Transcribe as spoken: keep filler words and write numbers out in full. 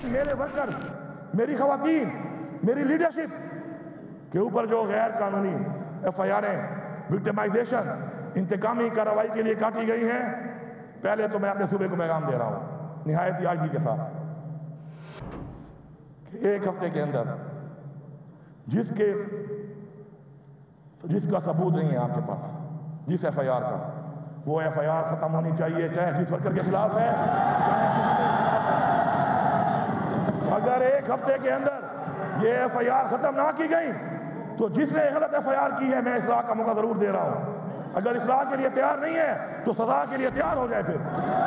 मेरे वर्कर, मेरी खवातीन, मेरी लीडरशिप के ऊपर जो गैर कानूनी एफ आई आर विक्टिमाइजेशन, इंतकामी कार्रवाई के लिए काटी गई हैं, पहले तो मैं अपने सूबे को पैगाम दे रहा हूं निहायत ही आजी के साथ, एक हफ्ते के अंदर जिसके जिसका सबूत नहीं है आपके पास, जिस एफ आई आर का, वो एफ आई आर खत्म होनी चाहिए, चाहे जिस वर्कर के खिलाफ है, चाहे अगर एक हफ्ते के अंदर ये एफ आई आर खत्म ना की गई तो जिसने गलत एफ आई आर की है, मैं इस्लाह का मौका जरूर दे रहा हूं। अगर इस्लाह के लिए तैयार नहीं है तो सजा के लिए तैयार हो जाए फिर।